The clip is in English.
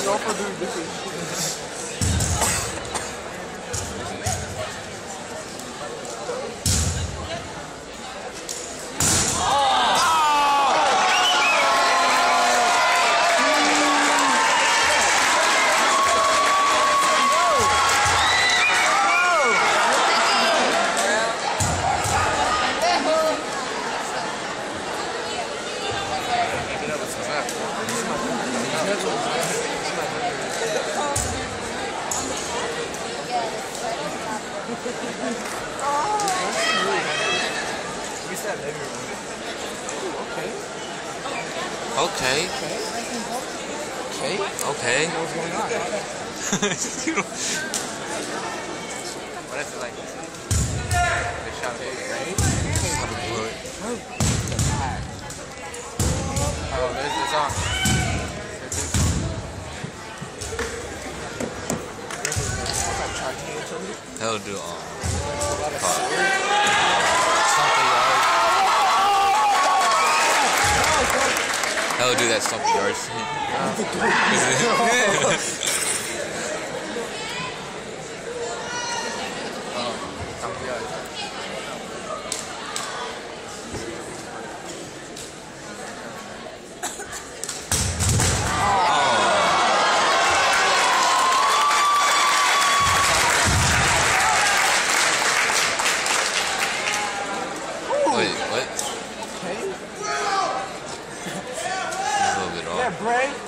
Okay. Okay. What's going on? What is it like? The shot is right? Oh, it's on. He'll do He'll do that stumpy yards. Wait, what? Okay. A little bit off. Yeah, Bray.